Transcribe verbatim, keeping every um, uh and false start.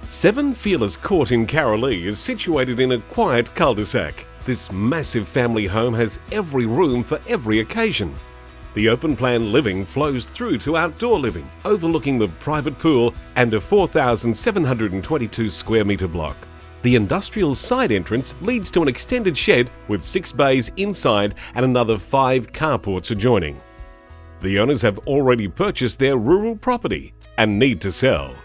Seven Fearless Court in Karalee is situated in a quiet cul-de-sac. This massive family home has every room for every occasion. The open-plan living flows through to outdoor living, overlooking the private pool and a four thousand seven hundred twenty-two square metre block. The industrial side entrance leads to an extended shed with six bays inside and another five carports adjoining. The owners have already purchased their rural property and need to sell.